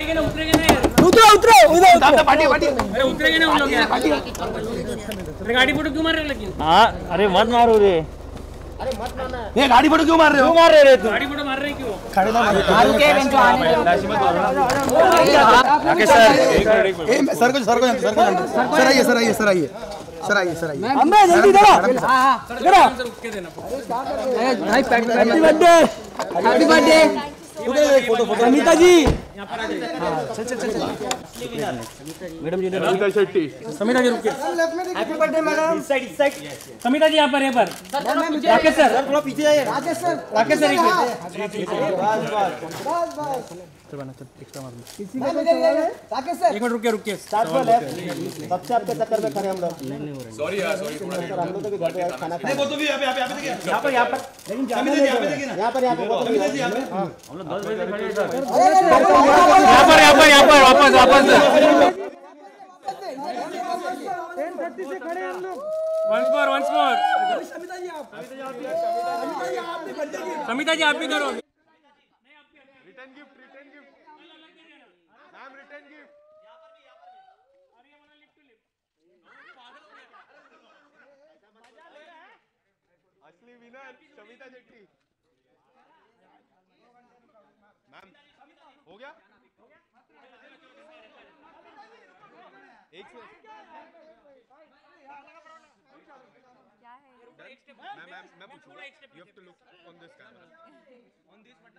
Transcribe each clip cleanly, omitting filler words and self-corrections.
उतरो उतरो उधर पार्टी पार्टी अरे उतरेंगे ना उन लोग यार। अरे गाड़ी फोटो क्यों मार रहे हो लेकिन? हाँ अरे मत मारो रे। ये गाड़ी फोटो क्यों मार रहे हो? क्यों मार रहे रे तू? गाड़ी फोटो मार रहे क्यों? खड़े ना मारो के बेंचो आने राकेश सर सर को सर आइए सर आइए सर आइए सर आइए सर आइए अम्बे जल्दी दो हां करो रुक के देना। भाई happy birthday happy birthday photo photo Samita ji यहां पर आ जाइए। हां चल चल चल मैडम जी समिता शेट्टी समिता जी रुकिए हैप्पी बर्थडे मैडम इस साइड समिता जी यहाँ पर राकेश सर थोड़ा पीछे जाइए राकेश सर एक मिनट रुकिए सबसे आपके चक्कर में खड़े हम लोग। सॉरी यार सॉरी थोड़ा हम लोग तो भी घर पे खाना नहीं वो तो भी यहाँ पे देखिए यहाँ पर लेकिन यहाँ पे देखिए ना यहाँ पर हम लोग 10 बजे से खड़े हैं सर। यहाँ पर वापस once more समिता जी आप भी करो। Return gift ma'am return gift असली विनर समिता शेट्टी मैम हो गया एक मैं पूछूंगा you have to look on this camera on this button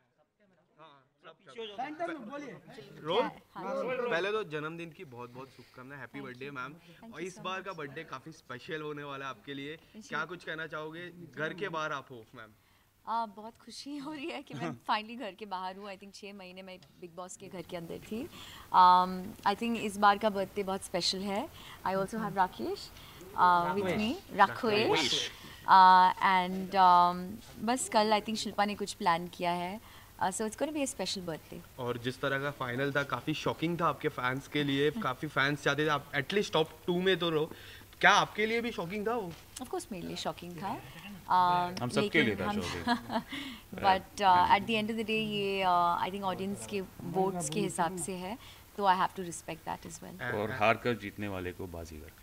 roll पहले तो जन्मदिन की बहुत बहुत शुभकामनाएं। Happy birthday ma'am. और इस बार का बर्थडे काफी स्पेशल होने वाला है आपके लिए, क्या कुछ कहना चाहोगे? घर के बाहर आप हो मैम। बहुत खुशी हो रही है कि मैं फाइनली घर के बाहर हूँ। आई थिंक 6 महीने मैं बिग बॉस के घर के अंदर थी। आई थिंक इस बार का बर्थडे बहुत स्पेशल है। I also have Rakesh with me Rakesh and बस कल आई थिंक शिल्पा ने कुछ प्लान किया है। So it's gonna be a special birthday. और जिस तरह का फाइनल था काफ़ी शॉकिंग था आपके फैंस के लिए, काफ़ी फैंस चाहते थे आप एटलीस्ट टॉप 2 में तो रहो, क्या आपके लिए भी शॉकिंग था वो? ऑफ कोर्स मेरे लिए शॉकिंग था। हम सबके लिए था shocking. But at the end of the day ये आई थिंक ऑडियंस के वोट्स के हिसाब से है, तो I have to respect that as well. और हार कर जीतने वाले को बाजीगर कहते हैं।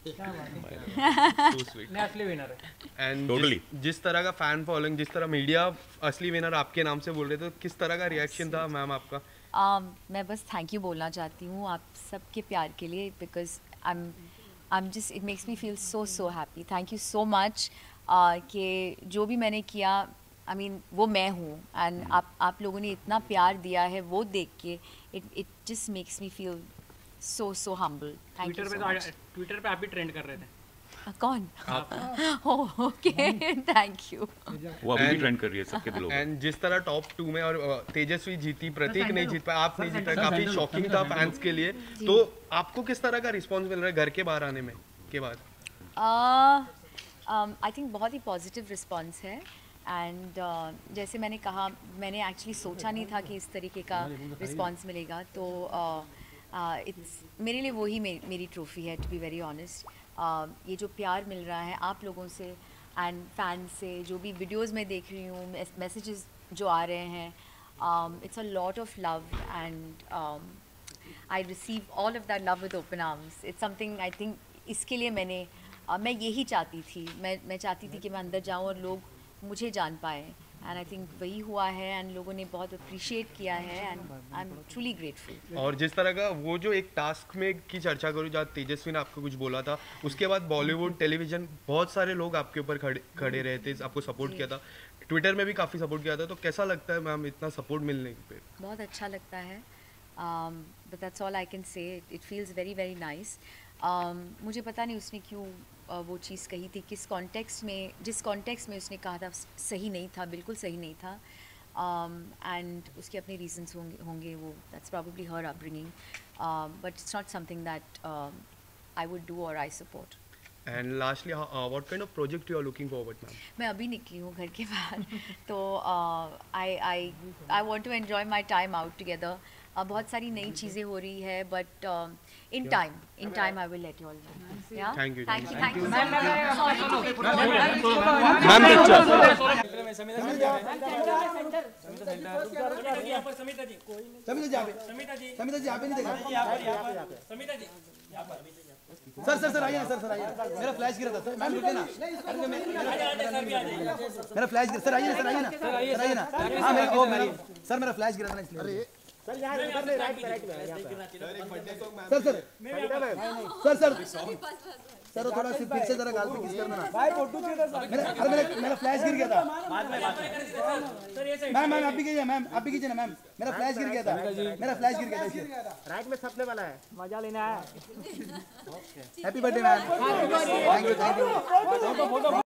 मैं असली विनर है। And Totally. जिस तरह का फैन फॉलोइंग, जिस तरह मीडिया असली विनर आपके नाम से बोल रहे थे, किस तरह का रिएक्शन था मैम आपका? मैं बस थैंक यू बोलना चाहती हूँ आप सबके प्यार के लिए, because I am just it makes me feel so happy. Thank you so much कि जो भी मैंने किया आई मीन वो मैं हूँ, एंड आप लोगों ने इतना प्यार दिया है वो देख के it just makes me feel so humble. Thank you so much. Twitter पे आप भी ट्रेंड कर रहे थे। कौन? Okay thank you. वो अभी भी ट्रेंड कर रही है सबके दिलों में। एंड जिस तरह टॉप 2 में और तेजस्वी जीती, प्रतीक नहीं जीत पाया, आप नहीं जीत पाए, काफी शॉकिंग था फैंस के लिए। तो आपको किस तरह का रिस्पांस मिल रहा है घर के बाहर आने में के बाद? आई थिंक बहुत ही पॉजिटिव रिस्पांस है। एंड जैसे मैंने कहा, मैंने एक्चुअली सोचा नहीं था कि इस तरीके का रिस्पांस मिलेगा, तो इट्स मेरे लिए वही मेरी ट्रॉफी है, टू बी वेरी ऑनेस्ट। ये जो प्यार मिल रहा है आप लोगों से एंड फैंस से, जो भी वीडियोस में देख रही हूँ, मैसेजेस जो आ रहे हैं, it's a lot of love and I receive all of that love with open arms. It's something I think इसके लिए मैं यही चाहती थी। मैं चाहती थी कि मैं अंदर जाऊँ और लोग मुझे जान पाए, एंड आई थिंक वही हुआ है एंड लोगों ने बहुत अप्रिशिएट किया है and I am truly grateful. और जिस तरह का वो जो एक टास्क में की चर्चा करूँ जहाँ तेजस्वी ने आपको कुछ बोला था, उसके बाद बॉलीवुड टेलीविजन बहुत सारे लोग आपके ऊपर खड़े रहे थे, आपको सपोर्ट किया था, ट्विटर में भी काफ़ी सपोर्ट किया था, तो कैसा लगता है मैम इतना सपोर्ट मिलने पे? बहुत अच्छा लगता है, but that's all I can say. It feels very very nice. मुझे पता नहीं उसने क्यों वो चीज़ कही थी, किस कॉन्टेक्स्ट में, जिस कॉन्टेक्स्ट में उसने कहा था सही नहीं था, बिल्कुल सही नहीं था, एंड उसके अपने रीजंस होंगे वो, that's probably her upbringing, but it's not something that I would do और I support. And lastly what kind of project you are looking forward ma'am? मैं अभी निकली हूँ घर के बाहर, तो I want to enjoy my time out together. बहुत सारी नई चीज़ें हो रही है, but in time I will let you all know. Thank you. Thank you ma'am. Samita ji यहाँ पे नहीं देखा. सर आइए ना, सर आइए. मेरा फ्लैश गिरा था सर. मैम रुके ना. मेरा फ्लैश गिरा. सर आइए ना. हाँ मेरा फ्लैश गिरा था ना इसलिए. सर यहाँ इधर नहीं, राइट में सर थोड़ा सी फिर से जरा गाल पे किस करना ना. भाई फोटो चाहिए था. मेरा फ्लैश गिर गया था. मैम आप भी कीजिए. मैम आप भी कीजिए ना. मैम मेरा फ्लैश गिर गया था. इसलिए राइट में छपने वाला है. मजा लेना है. Happy birthday ma'am. Thank you.